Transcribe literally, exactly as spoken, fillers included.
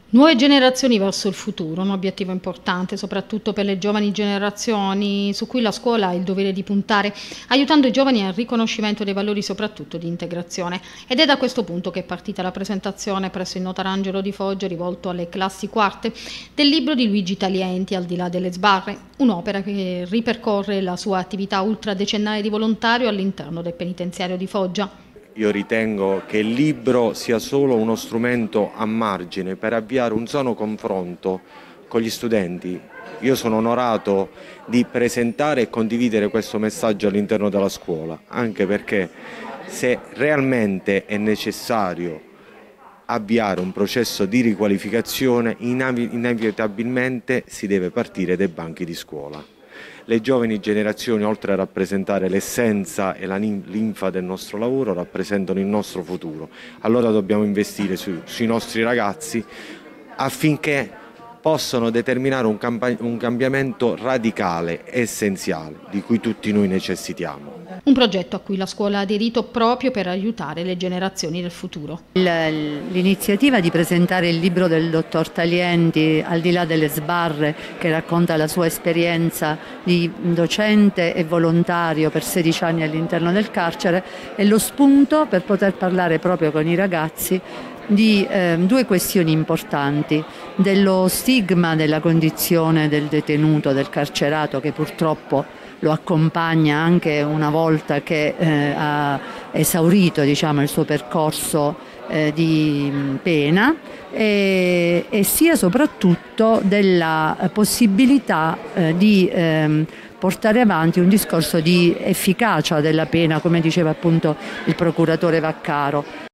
Nuove generazioni verso il futuro, un obiettivo importante soprattutto per le giovani generazioni su cui la scuola ha il dovere di puntare, aiutando i giovani al riconoscimento dei valori soprattutto di integrazione. Ed è da questo punto che è partita la presentazione presso il Notarangelo di Foggia rivolto alle classi quarte del libro di Luigi Talienti, Al di là delle sbarre, un'opera che ripercorre la sua attività ultradecennale di volontario all'interno del penitenziario di Foggia. Io ritengo che il libro sia solo uno strumento a margine per avviare un sano confronto con gli studenti. Io sono onorato di presentare e condividere questo messaggio all'interno della scuola, anche perché se realmente è necessario avviare un processo di riqualificazione, inevitabilmente si deve partire dai banchi di scuola. Le giovani generazioni, oltre a rappresentare l'essenza e la linfa del nostro lavoro, rappresentano il nostro futuro. Allora dobbiamo investire su, sui nostri ragazzi affinché possano determinare un, un cambiamento radicale, essenziale, di cui tutti noi necessitiamo. Un progetto a cui la scuola ha aderito proprio per aiutare le generazioni del futuro. L'iniziativa di presentare il libro del dottor Talienti, Al di là delle sbarre, che racconta la sua esperienza di docente e volontario per sedici anni all'interno del carcere, è lo spunto per poter parlare proprio con i ragazzi di eh, due questioni importanti: dello stigma della condizione del detenuto, del carcerato, che purtroppo lo accompagna anche una volta che eh, ha esaurito, diciamo, il suo percorso eh, di pena, e, e sia soprattutto della possibilità eh, di eh, portare avanti un discorso di efficacia della pena, come diceva appunto il procuratore Vaccaro.